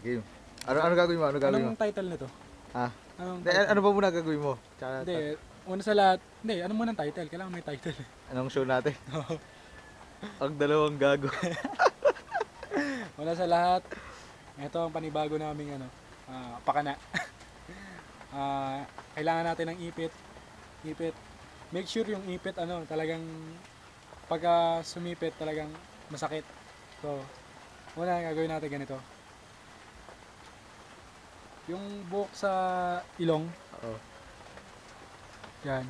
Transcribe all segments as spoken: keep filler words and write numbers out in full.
game. Ano ano gagawin mo? Ano gagawin mo? Anong title nito? Ha? Anong Hindi, ano ba muna gagawin mo? Tsaka, Hindi, una sa lahat, hindi, ano muna ang title? Kailangan may title. anong show natin? Ang dalawang gago. Una sa lahat, ito ang panibago naming ano, ah, pakana. Ah, kailangan natin ng ipit. Ipit. Make sure yung ipit ano, talagang pagka sumipit talagang masakit. So, una gagawin natin ganito. Yung buhok sa ilong, Oo. yan.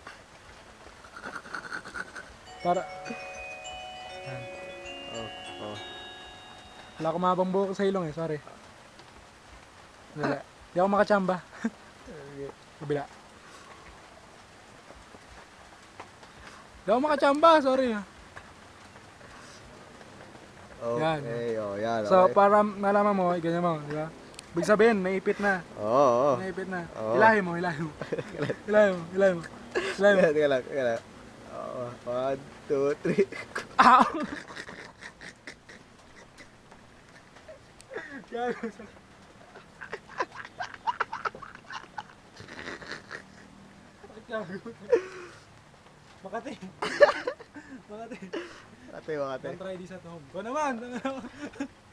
Para yan. Oh, oh. Wala akong mahabang buhok sa ilong eh, sorry. Wala. Di ako makachamba. Kabila. Di ako makachamba, sorry. Okay, Yan. oh, yan. So, Okay. para malaman mo, ganyan mo, di ba? Ibig sabihin, naipit na. Oo, oo. Naipit na. Oo. Ilahin mo, ilahin mo. Ilahin mo, ilahin mo. Ilahin mo. Teka lang, teka lang. Oo, one, two, three. Ah! Gago. Bakit gago? Makati. Makati. Ate, mga ate. Don't try this at home. Ko naman.